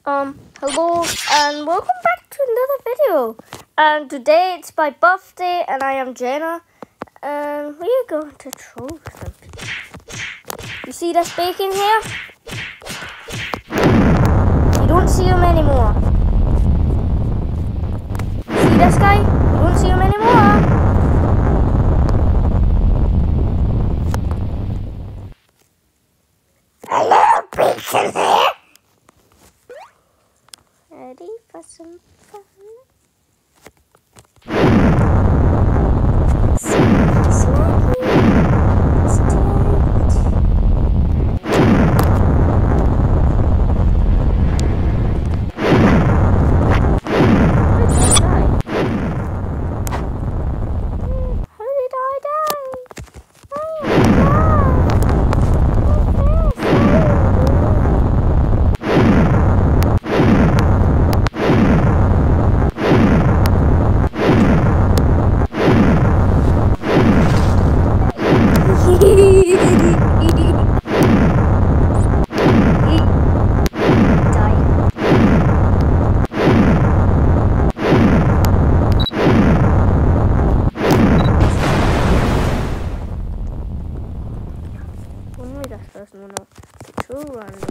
Hello and welcome back to another video. And today it's my birthday and I am Jenna. And we are going to troll some people. You see this bacon here? You don't see him anymore. See this guy? You don't see him anymore. Hello, bacon here. Ready for some fun? Snacky, snacky. It's tight. Where did I die? How did I die? I am only this person will know. It's so random.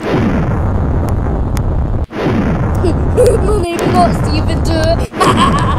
Not even do it.